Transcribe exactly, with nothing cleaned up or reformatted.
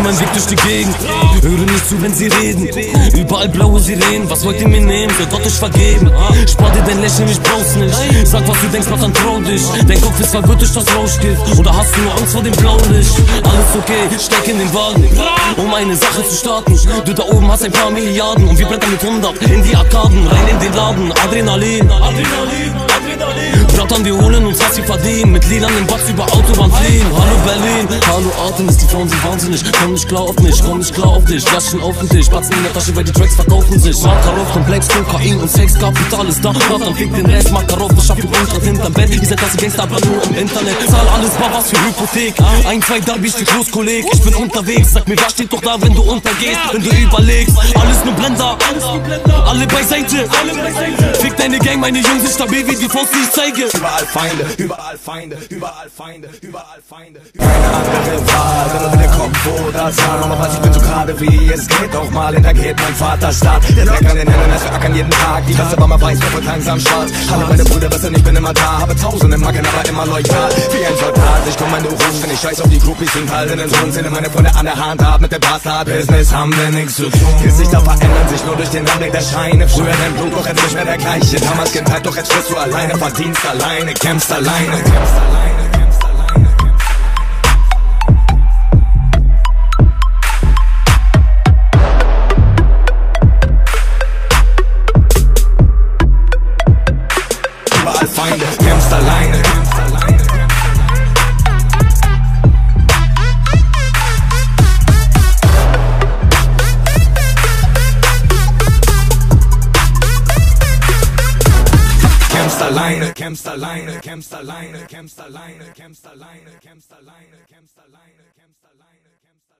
mein Weg durch die Gegend. Höre nicht zu, wenn sie reden. Überall blaue Sirenen, was wollt ihr mir nehmen? Soll Gott euch vergeben? Spar dir dein Lächeln, ich brauch's nicht. Sag, was du denkst, mach dann trau dich. Dein Kopf ist verwirrt durch das Rauschgift. Oder hast du nur Angst vor dem Blaulicht? Alles okay, steig in den Wagen, um eine Sache zu starten. Du da oben hast ein paar Milliarden und wir brettern mit hundert in die Arkaden, rein in den Laden. Adrenalin, Adrenalin, Adrenalin. Brattern, wir holen uns, was wir verdienen. Mit Liedern im Batz über Autobahn fliehen. Hallo Berlin, hallo Artemis, die Frauen sind wahnsinnig. Komm nicht klar auf mich, komm nicht klar auf dich. Laschen auf den Tisch, Batzen in der Tasche, weil die Tracks verkaufen sich. Makarov, Komplex, Kokain und Sex, Kapital ist da. Dann fick den Rest, Makarov, das schafft ihr uns hinterm Bett. Ihr seid das Gangster, aber nur im Internet. Zahl alles, bar was für Hypothek. Ein, zwei, da bist du groß, Kolleg. Ich bin unterwegs, sag mir, was steht doch da, wenn du untergehst? Wenn du überlegst, alles nur Blender. Alle beiseite, fick deine Gang, meine Jungs sind stabil wie die Faust, die ich zeige. Überall Feinde, überall Feinde, überall Feinde, überall Feinde. Keine andere Wahl, wenn du mit dem Kopf oder Zahn. Aber ich bin so gerade wie es geht, auch mal in der geht mein Vaterstaat. Der Dreck an den Händen, es ackern jeden Tag. Die Klasse war mal weiß, wird langsam schwarz. Alle meine Brüder wissen, ich bin immer da. Habe tausende Macken, aber immer loyal. Wie ein Soldat, ich komm, wenn du rufst. Wenn ich scheiß auf die Groupies und halt in den Sohn. Sind meine Freunde an der Hand, hab mit dem Bastard-Business haben wir nichts zu tun. Gesichter verändern sich nur durch den Anblick der Scheine. Früher dein Blut, doch jetzt nicht mehr der gleiche. Damals Kindheit, doch jetzt wirst du alleine. Verdienst alleine, kämpfst alleine, kämpfst alleine, kämpfst alleine. Überall Feinde, kämpfst alleine, kämpfst alleine. Alleine, kämpfst alleine, kämpfst alleine, kämpfst alleine, kämpfst alleine, kämpfst alleine, kämpfst alleine, kämpfst alleine.